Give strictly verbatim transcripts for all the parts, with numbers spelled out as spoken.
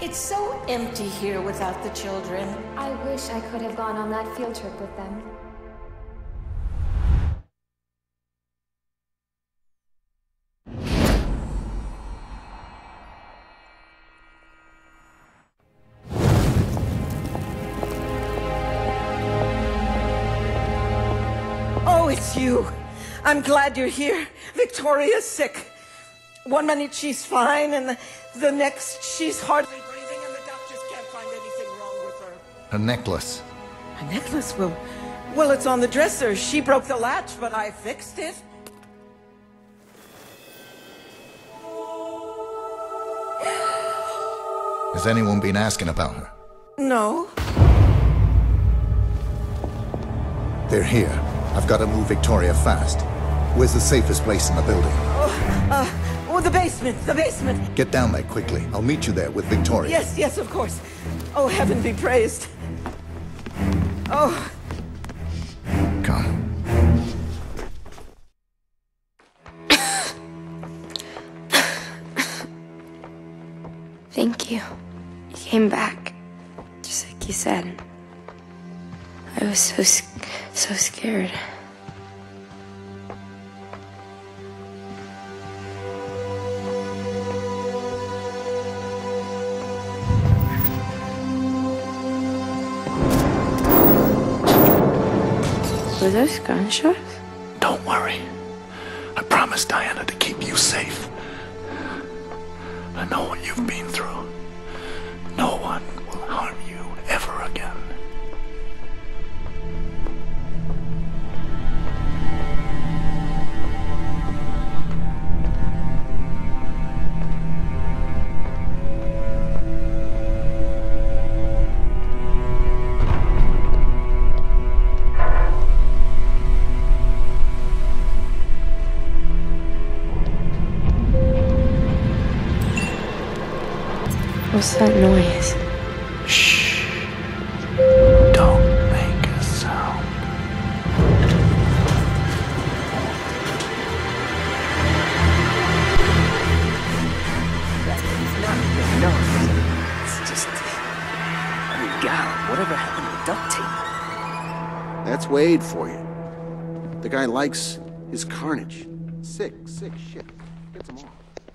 It's so empty here without the children. I wish I could have gone on that field trip with them. Oh, it's you. I'm glad you're here. Victoria's sick. One minute she's fine, and the, the next she's hardly breathing, and the doctors can't find anything wrong with her. Her necklace. A necklace? Well, well, it's on the dresser. She broke the latch, but I fixed it. Has anyone been asking about her? No. They're here. I've got to move Victoria fast. Where's the safest place in the building? Oh, uh, oh, the basement, the basement. Get down there quickly. I'll meet you there with Victoria. Yes, yes, of course. Oh, heaven be praised. Oh. Come. Thank you. You came back, just like you said. I was so, so scared. Were those gunshots? Don't worry. I promised Diana to keep you safe. I know what you've been through. No one will harm you ever again. What's that noise? Shh. Don't make a sound. No, it's just... I mean, God, whatever happened to duct tape? That's Wade for you. The guy likes his carnage. Sick, sick shit. Gets him off.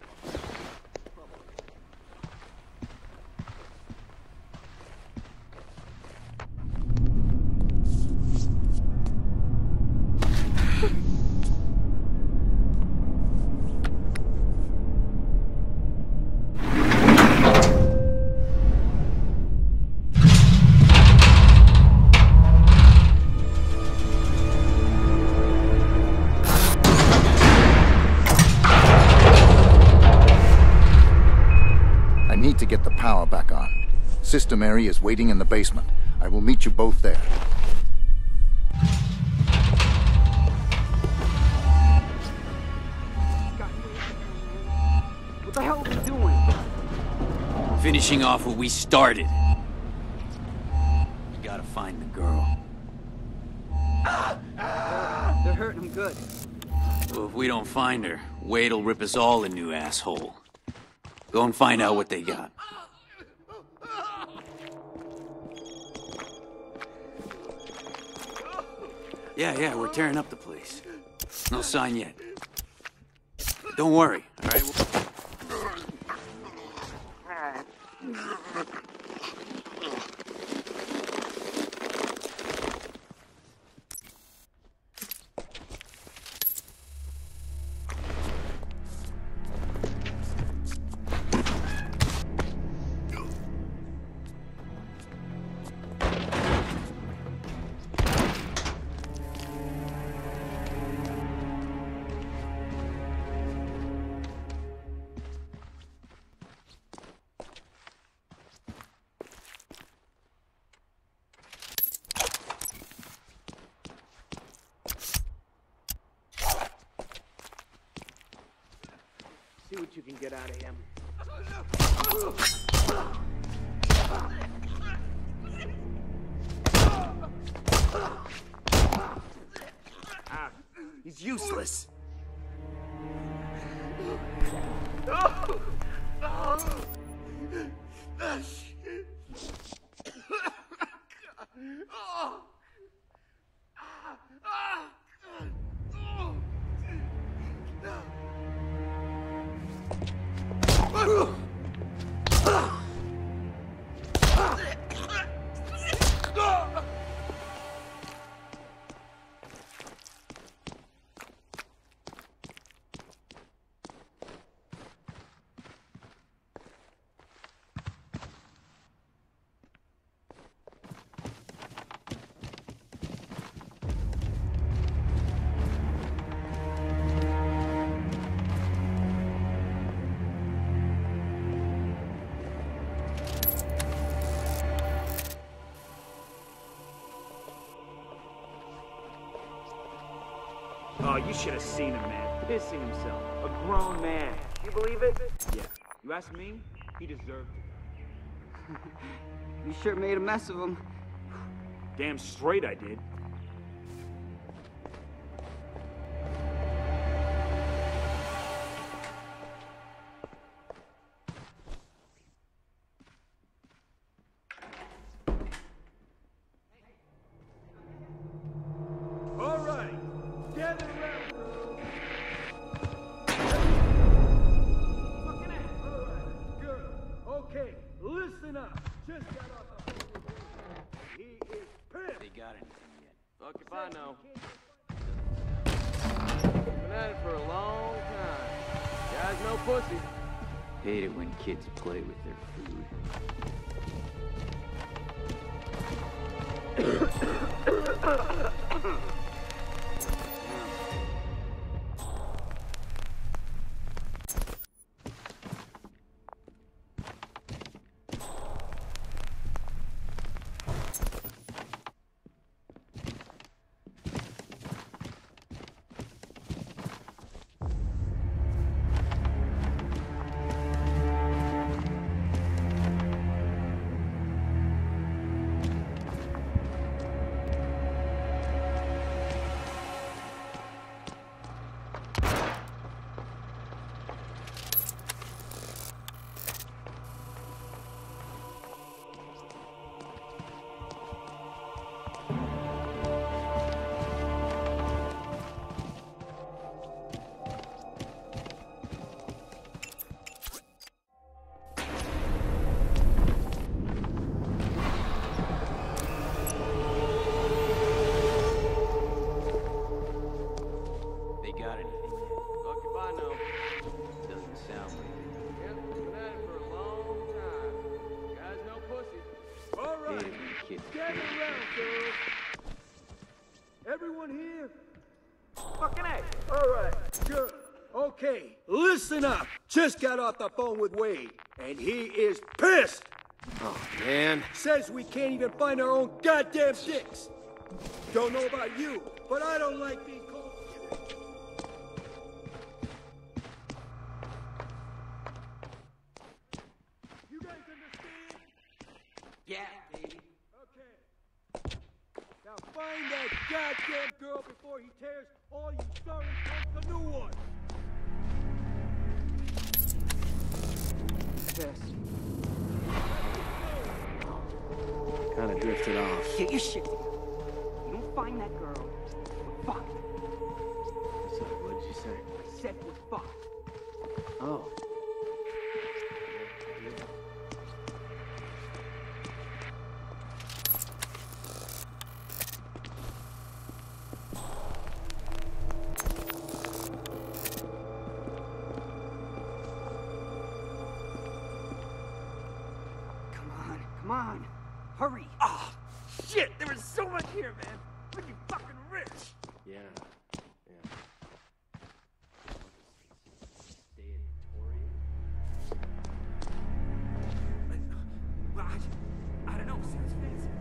To get the power back on. Sister Mary is waiting in the basement. I will meet you both there. What the hell are we doing? Finishing off what we started. We gotta find the girl. They're hurting him good. Well, if we don't find her, Wade'll rip us all a new asshole. Go and find out what they got. Yeah, yeah, we're tearing up the place. No sign yet. Don't worry, all right? See what you can get out of him. Ah, he's useless. Oh, you should have seen him, man. Pissing himself. A grown man. You believe it? Yeah. You ask me, he deserved it. You sure made a mess of him. Damn straight I did. All right. Gather around, girls. Fucking ass. All right, girl. Okay, listen up. Just got off the phone with him. He is pissed. They got anything yet? Fuck if I know. Been at it for a long time. Guy's no pussy. Hate it when kids play with their food. Everyone here? Fucking A. All right, good. Okay, listen up. Just got off the phone with Wade, and he is pissed. Oh, man. Says we can't even find our own goddamn dicks. Don't know about you, but I don't like being called. You guys understand? Yeah, baby. Okay. Now find that goddamn girl before he tears all you sorry punks a new one. Yes. Kind of drifted off. Get your shit together. You don't find that girl, we're fucked. Sorry, what did you say? I said we're fucked. Oh. Come on, come on. Hurry. Ah, shit! There was so much here, man. Looking fucking rich. Yeah. Yeah. Well, I, I don't know. Sounds fancy.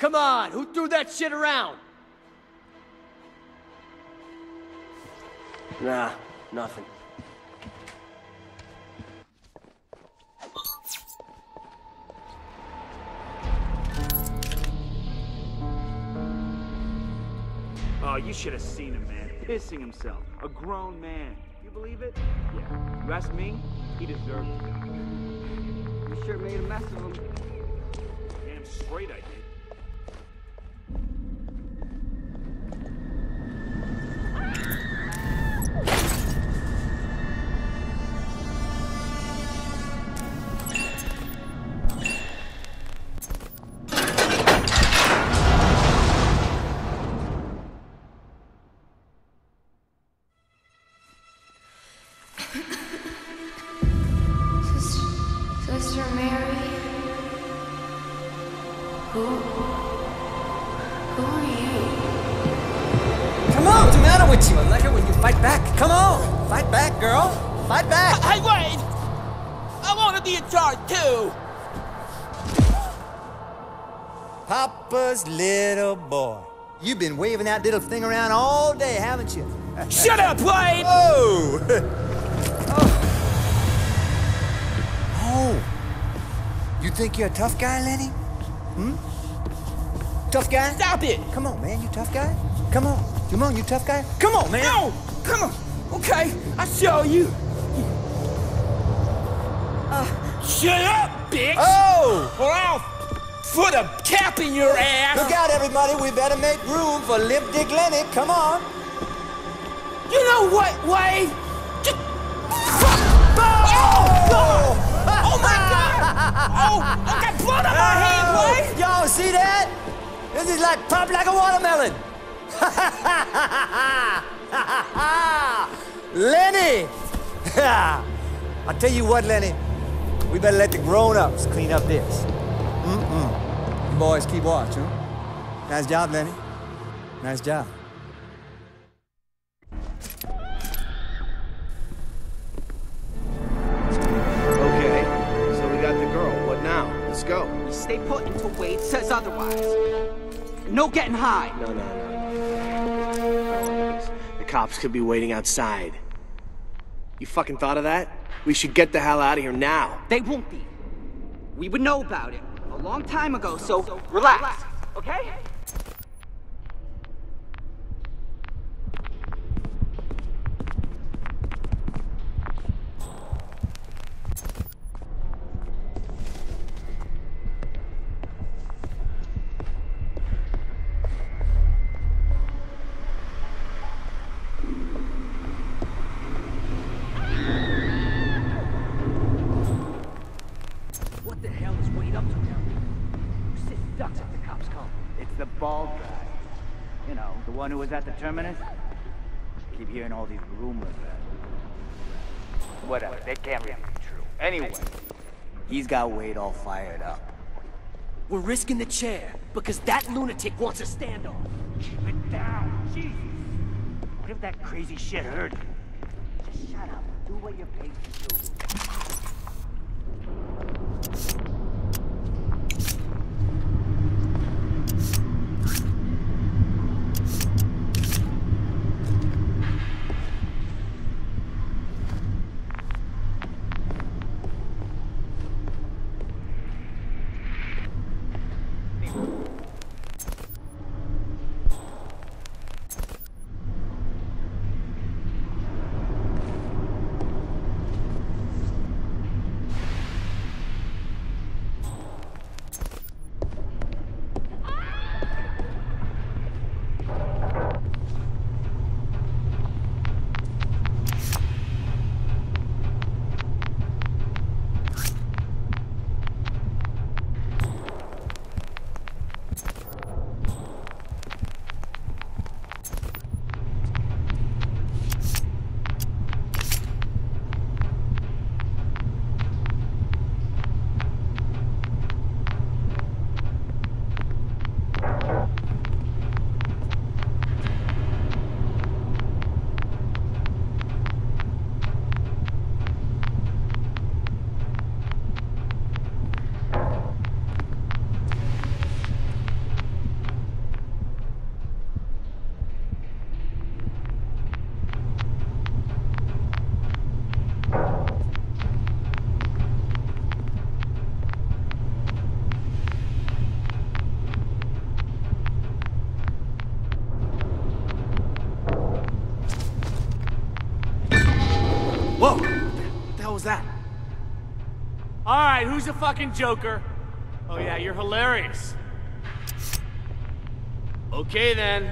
Come on, who threw that shit around? Nah, nothing. Oh, you should have seen him, man. Pissing himself. A grown man. You believe it? Yeah. You ask me, he deserved to die. You sure made a mess of him. Damn straight I did. Sister Mary? Who? Who are you? Come on, what's the matter with you? I like it when you fight back. Come on, fight back, girl. Fight back. Hey, wait! I want to be in charge, too! Papa's little boy. You've been waving that little thing around all day, haven't you? Shut up, Wade! Oh! oh! Oh! You think you're a tough guy, Lenny? Hmm? Tough guy? Stop it! Come on, man, you tough guy? Come on. Come on, you tough guy? Come on, man! No! Come on! Okay, I'll show you! Uh, Shut up, bitch! Oh! Or I'll put a cap in your ass! Look out, everybody, we better make room for Limp Dick Lenny. Come on! You know what, Wade? Just... Oh! God! Oh my God! Oh, I got blood on my hand, Wade! Y'all see that? This is like pop like a watermelon. Lenny! I'll tell you what, Lenny. We better let the grown-ups clean up this. Mm-mm. You boys keep watch, huh? Nice job, Lenny. Nice job. Okay, so we got the girl. What now? Let's go. You stay put until Wade says otherwise. No getting high. No, no, no, no. The cops could be waiting outside. You fucking thought of that? We should get the hell out of here now. They won't be. We would know about it a long time ago, so relax, okay? What the hell is Wade up to now? Who sits ducks if the cops come? It's the bald guy. You know, the one who was at the terminus. Keep hearing all these rumors. Whatever, they can't really be true. Anyway, he's got Wade all fired up. We're risking the chair because that lunatic wants a standoff. Keep it down, Jesus! What if that crazy shit heard you? Just shut up. Do what you're paid to do. a fucking joker. Oh yeah, you're hilarious. Okay then.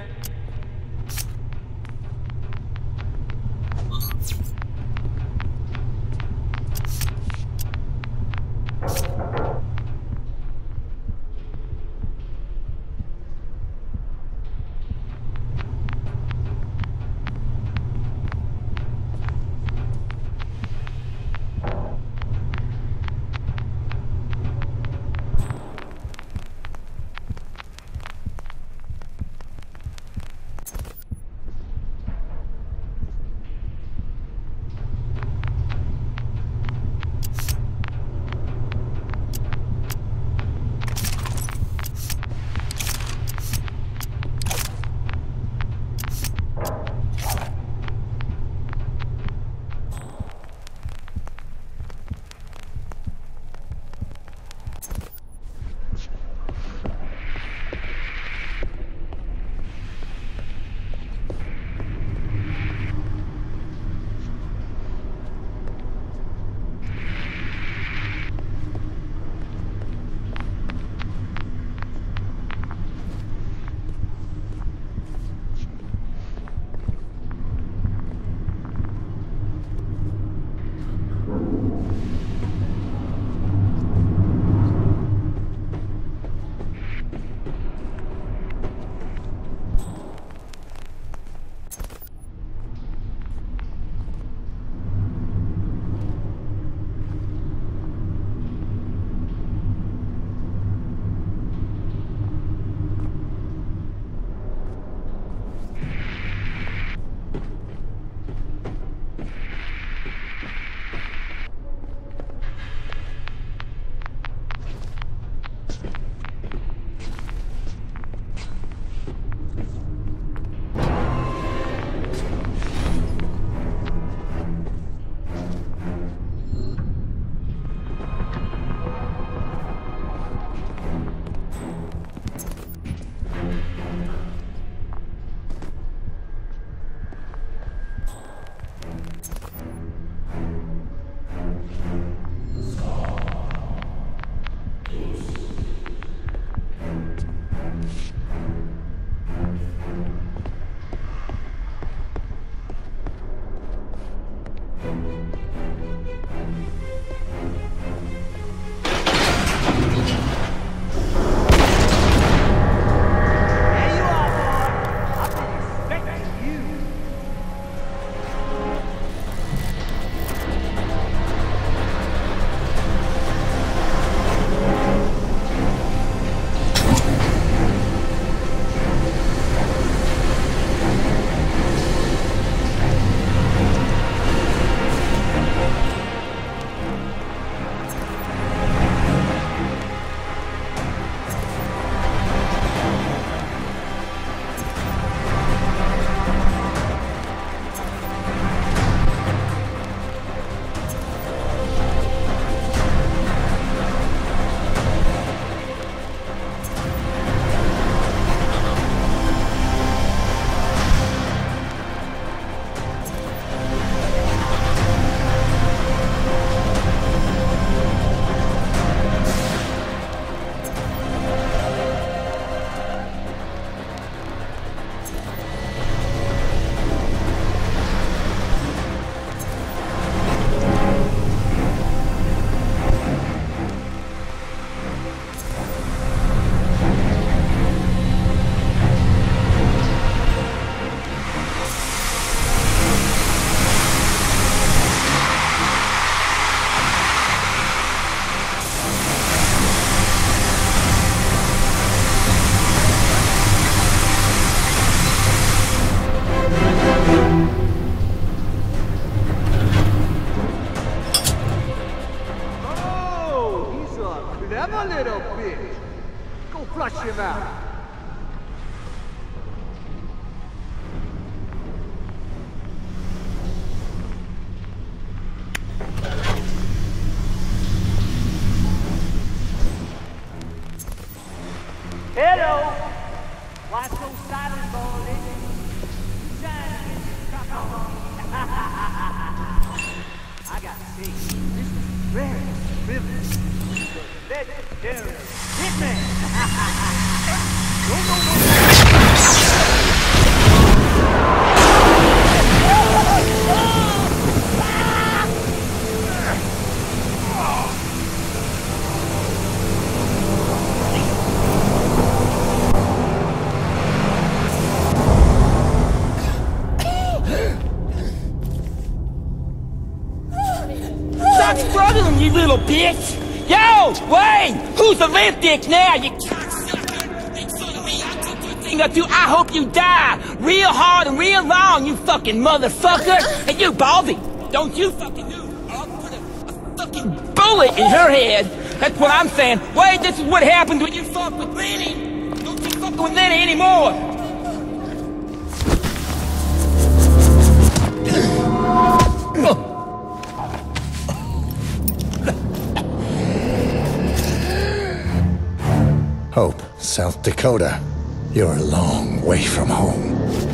Clever little bitch. Go flush him out. Hello. Why so silent, Baldy? You trying to get your crop on me? I got to say, this is rare. privilege. The legendary Hitman. No, no, no. Stop struggling, you little bitch! Yo, Wayne! Who's the limp dick now, you I hope you die real hard and real long, you fucking motherfucker! And you, Baldy, don't you fucking do I'll put a, a fucking bullet in her head! That's what I'm saying. Wait, this is what happens when you fuck with Lenny! Don't you fuck with Lenny anymore! Hope, South Dakota. You're a long way from home.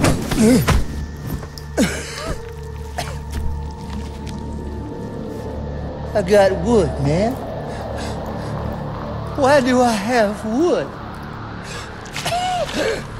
I got wood, man. Why do I have wood?